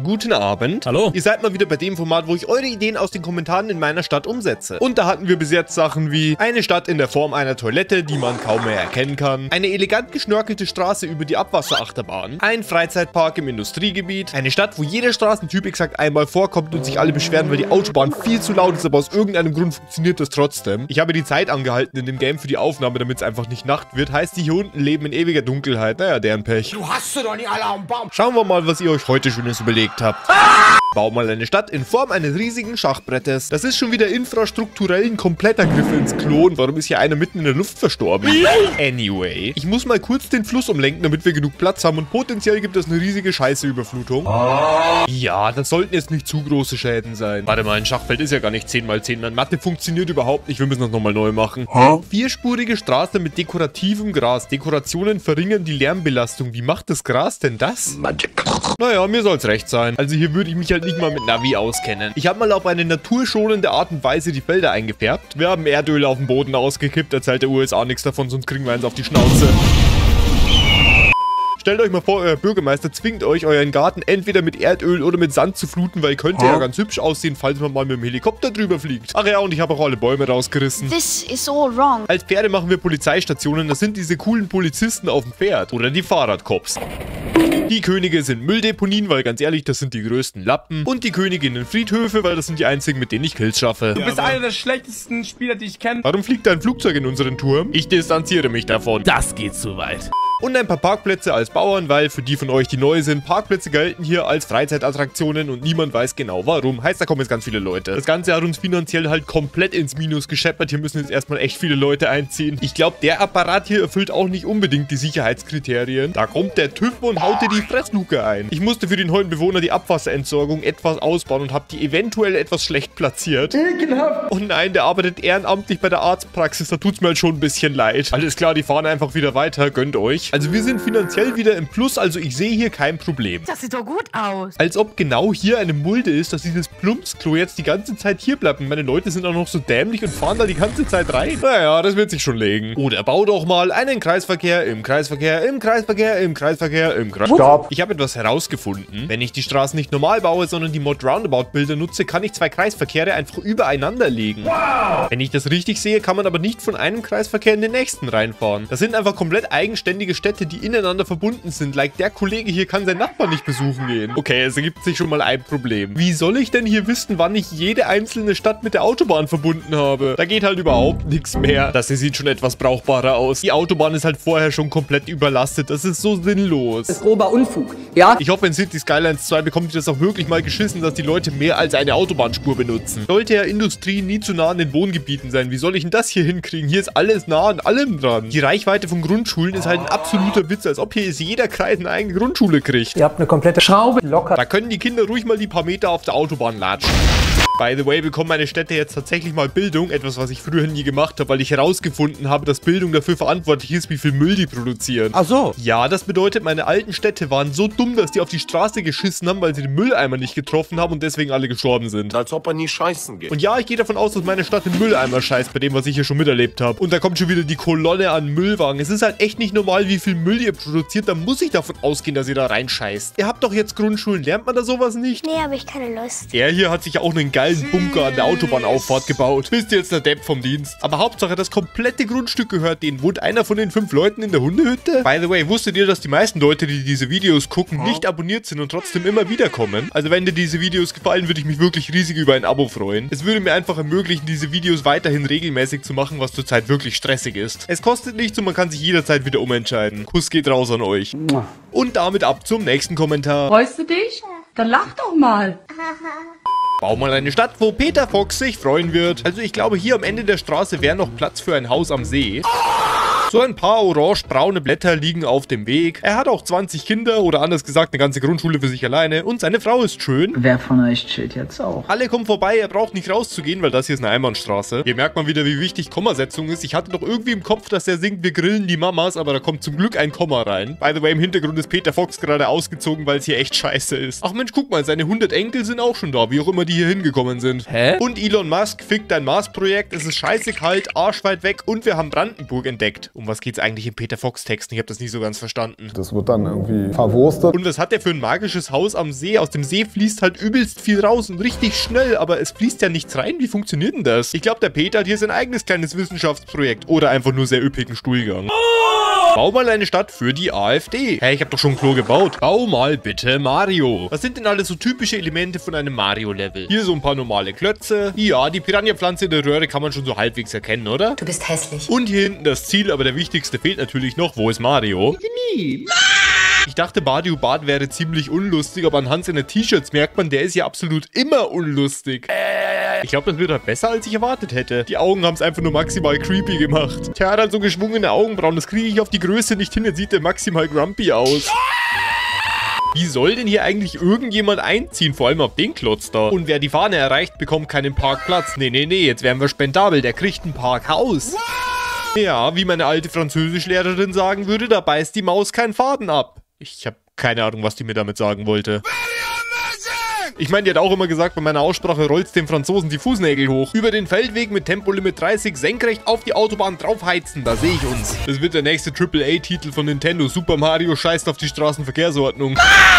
Guten Abend. Hallo. Ihr seid mal wieder bei dem Format, wo ich eure Ideen aus den Kommentaren in meiner Stadt umsetze. Und da hatten wir bis jetzt Sachen wie eine Stadt in der Form einer Toilette, die man kaum mehr erkennen kann, eine elegant geschnörkelte Straße über die Abwasserachterbahn, ein Freizeitpark im Industriegebiet, eine Stadt, wo jeder Straßentyp exakt einmal vorkommt und sich alle beschweren, weil die Autobahn viel zu laut ist, aber aus irgendeinem Grund funktioniert das trotzdem. Ich habe die Zeit angehalten in dem Game für die Aufnahme, damit es einfach nicht Nacht wird. Heißt, die hier unten leben in ewiger Dunkelheit. Naja, deren Pech. Du hast doch nie alle am Baum. Schauen wir mal, was ihr euch heute Schönes überlegt habt. Bau mal eine Stadt in Form eines riesigen Schachbrettes. Das ist schon wieder infrastrukturell ein kompletter Griff ins Klon. Warum ist hier einer mitten in der Luft verstorben? Anyway, ich muss mal kurz den Fluss umlenken, damit wir genug Platz haben und potenziell gibt es eine riesige Scheißeüberflutung. Ja, das sollten jetzt nicht zu große Schäden sein. Warte mal, ein Schachfeld ist ja gar nicht 10×10. Meine Mathe funktioniert überhaupt nicht. Wir müssen das nochmal neu machen. Vierspurige Straße mit dekorativem Gras. Dekorationen verringern die Lärmbelastung. Wie macht das Gras denn das? Magic. Naja, mir soll's recht sein. Also hier würde ich mich halt nicht mal mit Navi auskennen. Ich habe mal auf eine naturschonende Art und Weise die Felder eingefärbt. Wir haben Erdöl auf den Boden ausgekippt. Erzählt der USA nichts davon, sonst kriegen wir eins auf die Schnauze. Stellt euch mal vor, euer Bürgermeister zwingt euch, euren Garten entweder mit Erdöl oder mit Sand zu fluten, weil könnte ja ganz hübsch aussehen, falls man mal mit dem Helikopter drüber fliegt. Ach ja, und ich habe auch alle Bäume rausgerissen. This is all wrong. Als Pferde machen wir Polizeistationen. Das sind diese coolen Polizisten auf dem Pferd. Oder die Fahrradcops. Die Könige sind Mülldeponien, weil ganz ehrlich, das sind die größten Lappen. Und die Königinnen Friedhöfe, weil das sind die einzigen, mit denen ich Kills schaffe. Du bist einer der schlechtesten Spieler, die ich kenne. Warum fliegt ein Flugzeug in unseren Turm? Ich distanziere mich davon. Das geht zu weit. Und ein paar Parkplätze als Bauern, weil für die von euch, die neu sind, Parkplätze gelten hier als Freizeitattraktionen und niemand weiß genau warum. Heißt, da kommen jetzt ganz viele Leute. Das Ganze hat uns finanziell halt komplett ins Minus gescheppert. Hier müssen jetzt erstmal echt viele Leute einziehen. Ich glaube, der Apparat hier erfüllt auch nicht unbedingt die Sicherheitskriterien. Da kommt der TÜV und haut dir die Fressluke ein. Ich musste für die neuen Bewohner die Abwasserentsorgung etwas ausbauen und habe die eventuell etwas schlecht platziert. Ekelhaft. Oh nein, der arbeitet ehrenamtlich bei der Arztpraxis. Da tut's mir halt schon ein bisschen leid. Alles klar, die fahren einfach wieder weiter. Gönnt euch. Also wir sind finanziell wieder im Plus, also ich sehe hier kein Problem. Das sieht doch gut aus. Als ob genau hier eine Mulde ist, dass dieses Plumpsklo jetzt die ganze Zeit hier bleibt. Und meine Leute sind auch noch so dämlich und fahren da die ganze Zeit rein. Naja, das wird sich schon legen. Oder bau doch mal einen Kreisverkehr im Kreisverkehr, im Kreisverkehr, im Kreisverkehr, im Kreisverkehr. Stopp. Ich habe etwas herausgefunden. Wenn ich die Straßen nicht normal baue, sondern die Mod-Roundabout-Bilder nutze, kann ich zwei Kreisverkehre einfach übereinander legen. Wow. Wenn ich das richtig sehe, kann man aber nicht von einem Kreisverkehr in den nächsten reinfahren. Das sind einfach komplett eigenständige Städte, die ineinander verbunden sind. Like, der Kollege hier kann seinen Nachbarn nicht besuchen gehen. Okay, es ergibt sich schon mal ein Problem. Wie soll ich denn hier wissen, wann ich jede einzelne Stadt mit der Autobahn verbunden habe? Da geht halt überhaupt nichts mehr. Das hier sieht schon etwas brauchbarer aus. Die Autobahn ist halt vorher schon komplett überlastet. Das ist so sinnlos. Das ist grober Unfug, ja? Ich hoffe, in City Skylines 2 bekommt ihr das auch wirklich mal geschissen, dass die Leute mehr als eine Autobahnspur benutzen. Sollte ja Industrie nie zu nah an den Wohngebieten sein. Wie soll ich denn das hier hinkriegen? Hier ist alles nah an allem dran. Die Reichweite von Grundschulen ist halt ein absoluter Witz, als ob hier jetzt jeder Kreis eine eigene Grundschule kriegt. Ihr habt eine komplette Schraube locker. Da können die Kinder ruhig mal die paar Meter auf der Autobahn latschen. By the way, bekommen meine Städte jetzt tatsächlich mal Bildung. Etwas, was ich früher nie gemacht habe, weil ich herausgefunden habe, dass Bildung dafür verantwortlich ist, wie viel Müll die produzieren. Ach so. Ja, das bedeutet, meine alten Städte waren so dumm, dass die auf die Straße geschissen haben, weil sie den Mülleimer nicht getroffen haben und deswegen alle gestorben sind. Als ob er nie scheißen geht. Und ja, ich gehe davon aus, dass meine Stadt den Mülleimer scheißt, bei dem, was ich hier schon miterlebt habe. Und da kommt schon wieder die Kolonne an Müllwagen. Es ist halt echt nicht normal, wie viel Müll ihr produziert. Da muss ich davon ausgehen, dass ihr da reinscheißt. Ihr habt doch jetzt Grundschulen. Lernt man da sowas nicht? Nee, habe ich keine Lust. Er hier hat sich auch einen geilen Bunker an der Autobahnauffahrt gebaut. Bist jetzt der Depp vom Dienst. Aber Hauptsache, das komplette Grundstück gehört denen. Wohnt einer von den 5 Leuten in der Hundehütte? By the way, wusstet ihr, dass die meisten Leute, die diese Videos gucken, nicht abonniert sind und trotzdem immer wieder kommen? Also wenn dir diese Videos gefallen, würde ich mich wirklich riesig über ein Abo freuen. Es würde mir einfach ermöglichen, diese Videos weiterhin regelmäßig zu machen, was zurzeit wirklich stressig ist. Es kostet nichts und man kann sich jederzeit wieder umentscheiden. Kuss geht raus an euch. Und damit ab zum nächsten Kommentar. Freust du dich? Dann lach doch mal. Bau mal eine Stadt, wo Peter Fox sich freuen wird. Also ich glaube, hier am Ende der Straße wäre noch Platz für ein Haus am See. So ein paar orange-braune Blätter liegen auf dem Weg. Er hat auch 20 Kinder oder anders gesagt eine ganze Grundschule für sich alleine. Und seine Frau ist schön. Wer von euch chillt jetzt auch? Alle kommen vorbei, er braucht nicht rauszugehen, weil das hier ist eine Einbahnstraße. Hier merkt man wieder, wie wichtig Kommasetzung ist. Ich hatte doch irgendwie im Kopf, dass er singt, wir grillen die Mamas, aber da kommt zum Glück ein Komma rein. By the way, im Hintergrund ist Peter Fox gerade ausgezogen, weil es hier echt scheiße ist. Ach Mensch, guck mal, seine 100 Enkel sind auch schon da, wie auch immer die hier hingekommen sind. Hä? Und Elon Musk fickt ein Mars-Projekt, es ist scheiße kalt, arschweit weg und wir haben Brandenburg entdeckt. Um was geht's eigentlich in Peter Fox Texten? Ich habe das nicht so ganz verstanden. Das wird dann irgendwie verwurstet. Und was hat der für ein magisches Haus am See? Aus dem See fließt halt übelst viel raus und richtig schnell, aber es fließt ja nichts rein. Wie funktioniert denn das? Ich glaube, der Peter hat hier sein eigenes kleines Wissenschaftsprojekt oder einfach nur sehr üppigen Stuhlgang. Bau mal eine Stadt für die AfD. Hey, ich habe doch schon ein Klo gebaut. Bau mal bitte Mario. Was sind denn alles so typische Elemente von einem Mario-Level? Hier so ein paar normale Klötze. Ja, die Piranha-Pflanze in der Röhre kann man schon so halbwegs erkennen, oder? Du bist hässlich. Und hier hinten das Ziel, aber der wichtigste fehlt natürlich noch. Wo ist Mario? Ich dachte, Mario Bart wäre ziemlich unlustig, aber anhand seiner T-Shirts merkt man, der ist ja absolut immer unlustig. Ich glaube, das wird halt besser, als ich erwartet hätte. Die Augen haben es einfach nur maximal creepy gemacht. Tja, er hat halt so geschwungene Augenbrauen. Das kriege ich auf die Größe nicht hin. Jetzt sieht der maximal grumpy aus. Wie soll denn hier eigentlich irgendjemand einziehen? Vor allem auf den Klotz da. Und wer die Fahne erreicht, bekommt keinen Parkplatz. Nee, jetzt werden wir spendabel. Der kriegt ein Parkhaus. Ja, wie meine alte Französischlehrerin sagen würde, da beißt die Maus keinen Faden ab. Ich habe keine Ahnung, was die mir damit sagen wollte. Ich meine, die hat auch immer gesagt, bei meiner Aussprache rollt's den Franzosen die Fußnägel hoch. Über den Feldweg mit Tempolimit 30 senkrecht auf die Autobahn draufheizen. Da sehe ich uns. Das wird der nächste AAA-Titel von Nintendo. Super Mario scheißt auf die Straßenverkehrsordnung.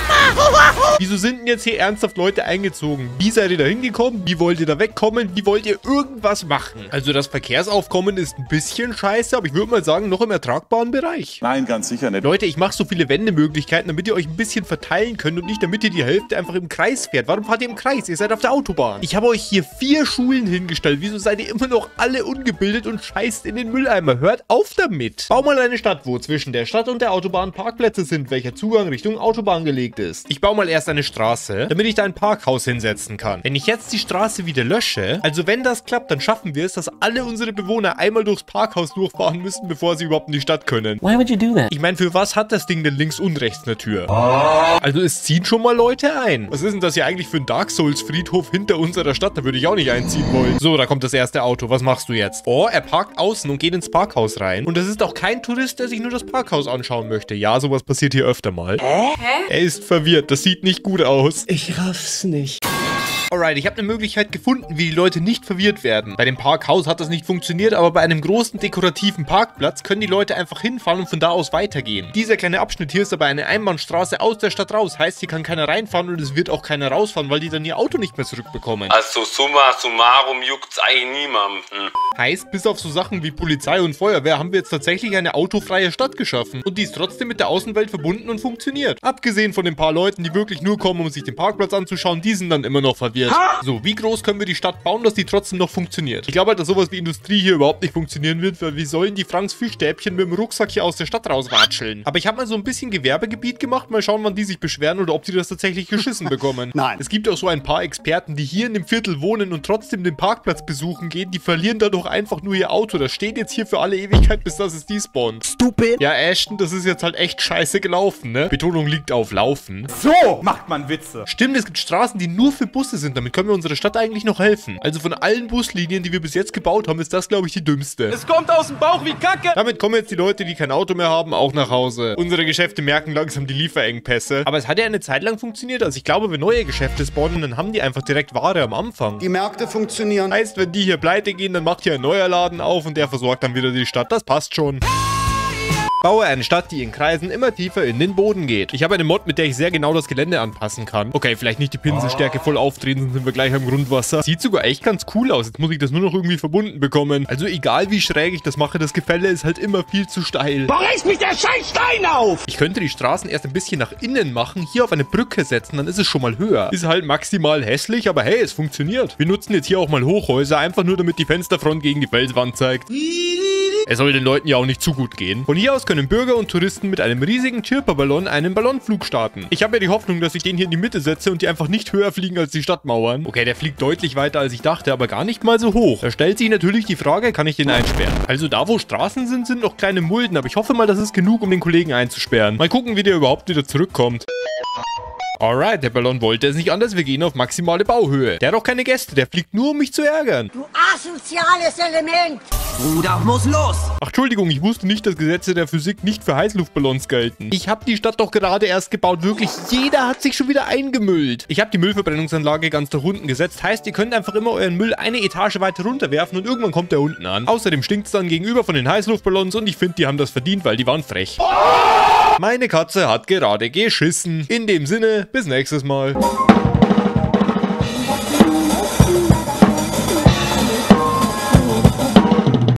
Wieso sind denn jetzt hier ernsthaft Leute eingezogen? Wie seid ihr da hingekommen? Wie wollt ihr da wegkommen? Wie wollt ihr irgendwas machen? Also das Verkehrsaufkommen ist ein bisschen scheiße, aber ich würde mal sagen, noch im ertragbaren Bereich. Nein, ganz sicher nicht. Leute, ich mache so viele Wendemöglichkeiten, damit ihr euch ein bisschen verteilen könnt und nicht, damit ihr die Hälfte einfach im Kreis fährt. Warum fahrt ihr im Kreis? Ihr seid auf der Autobahn. Ich habe euch hier 4 Schulen hingestellt. Wieso seid ihr immer noch alle ungebildet und scheißt in den Mülleimer? Hört auf damit. Bau mal eine Stadt, wo zwischen der Stadt und der Autobahn Parkplätze sind, welcher Zugang Richtung Autobahn gelegt ist. Ich baue mal erst eine Straße, damit ich da ein Parkhaus hinsetzen kann. Wenn ich jetzt die Straße wieder lösche, also wenn das klappt, dann schaffen wir es, dass alle unsere Bewohner einmal durchs Parkhaus durchfahren müssen, bevor sie überhaupt in die Stadt können. Why would you do that? Ich meine, für was hat das Ding denn links und rechts eine Tür? Also es ziehen schon mal Leute ein. Was ist denn das hier eigentlich für ein Dark Souls Friedhof hinter unserer Stadt? Da würde ich auch nicht einziehen wollen. So, da kommt das erste Auto. Was machst du jetzt? Oh, er parkt außen und geht ins Parkhaus rein. Und das ist auch kein Tourist, der sich nur das Parkhaus anschauen möchte. Ja, sowas passiert hier öfter mal. Er ist verwirrt. Das sieht nicht gut aus. Ich raff's nicht. Alright, ich habe eine Möglichkeit gefunden, wie die Leute nicht verwirrt werden. Bei dem Parkhaus hat das nicht funktioniert, aber bei einem großen dekorativen Parkplatz können die Leute einfach hinfahren und von da aus weitergehen. Dieser kleine Abschnitt hier ist aber eine Einbahnstraße aus der Stadt raus. Heißt, hier kann keiner reinfahren und es wird auch keiner rausfahren, weil die dann ihr Auto nicht mehr zurückbekommen. Also summa summarum juckt's eigentlich niemanden. Heißt, bis auf so Sachen wie Polizei und Feuerwehr haben wir jetzt tatsächlich eine autofreie Stadt geschaffen. Und die ist trotzdem mit der Außenwelt verbunden und funktioniert. Abgesehen von den paar Leuten, die wirklich nur kommen, um sich den Parkplatz anzuschauen, die sind dann immer noch verwirrt. So, wie groß können wir die Stadt bauen, dass die trotzdem noch funktioniert? Ich glaube halt, dass sowas wie Industrie hier überhaupt nicht funktionieren wird, weil wie sollen die Franks Fischstäbchen mit dem Rucksack hier aus der Stadt rauswatscheln? Aber ich habe mal so ein bisschen Gewerbegebiet gemacht, mal schauen, wann die sich beschweren oder ob die das tatsächlich geschissen bekommen. Nein. Es gibt auch so ein paar Experten, die hier in dem Viertel wohnen und trotzdem den Parkplatz besuchen gehen, die verlieren dadurch einfach nur ihr Auto. Das steht jetzt hier für alle Ewigkeit, bis das es despawnt. Stupid. Ja, Ashton, das ist jetzt halt echt scheiße gelaufen, ne? Betonung liegt auf Laufen. So macht man Witze. Stimmt, es gibt Straßen, die nur für Busse sind. Damit können wir unserer Stadt eigentlich noch helfen. Also von allen Buslinien, die wir bis jetzt gebaut haben, ist das, glaube ich, die dümmste. Es kommt aus dem Bauch wie Kacke. Damit kommen jetzt die Leute, die kein Auto mehr haben, auch nach Hause. Unsere Geschäfte merken langsam die Lieferengpässe. Aber es hat ja eine Zeit lang funktioniert. Also ich glaube, wenn neue Geschäfte spawnen, dann haben die einfach direkt Ware am Anfang. Die Märkte funktionieren. Heißt, wenn die hier pleite gehen, dann macht hier ein neuer Laden auf und der versorgt dann wieder die Stadt. Das passt schon. Baue eine Stadt, die in Kreisen immer tiefer in den Boden geht. Ich habe eine Mod, mit der ich sehr genau das Gelände anpassen kann. Okay, vielleicht nicht die Pinselstärke voll aufdrehen, sonst sind wir gleich am Grundwasser. Sieht sogar echt ganz cool aus. Jetzt muss ich das nur noch irgendwie verbunden bekommen. Also egal wie schräg ich das mache, das Gefälle ist halt immer viel zu steil. Warum reißt mich der scheiß Stein auf? Ich könnte die Straßen erst ein bisschen nach innen machen, hier auf eine Brücke setzen, dann ist es schon mal höher. Ist halt maximal hässlich, aber hey, es funktioniert. Wir nutzen jetzt hier auch mal Hochhäuser, einfach nur damit die Fensterfront gegen die Felswand zeigt. Es soll den Leuten ja auch nicht zu gut gehen. Von hier aus können Bürger und Touristen mit einem riesigen Chirperballon einen Ballonflug starten. Ich habe ja die Hoffnung, dass ich den hier in die Mitte setze und die einfach nicht höher fliegen als die Stadtmauern. Okay, der fliegt deutlich weiter als ich dachte, aber gar nicht mal so hoch. Da stellt sich natürlich die Frage, kann ich den einsperren? Also da, wo Straßen sind, sind noch kleine Mulden, aber ich hoffe mal, das ist genug, um den Kollegen einzusperren. Mal gucken, wie der überhaupt wieder zurückkommt. Alright, der Ballon wollte es nicht anders. Wir gehen auf maximale Bauhöhe. Der hat auch keine Gäste. Der fliegt nur, um mich zu ärgern. Du asoziales Element! Bruder, muss los! Ach, Entschuldigung, ich wusste nicht, dass Gesetze der Physik nicht für Heißluftballons gelten. Ich habe die Stadt doch gerade erst gebaut. Wirklich, jeder hat sich schon wieder eingemüllt. Ich habe die Müllverbrennungsanlage ganz nach unten gesetzt. Heißt, ihr könnt einfach immer euren Müll eine Etage weiter runterwerfen und irgendwann kommt der unten an. Außerdem stinkt es dann gegenüber von den Heißluftballons und ich finde, die haben das verdient, weil die waren frech. Meine Katze hat gerade geschissen. In dem Sinne, bis nächstes Mal.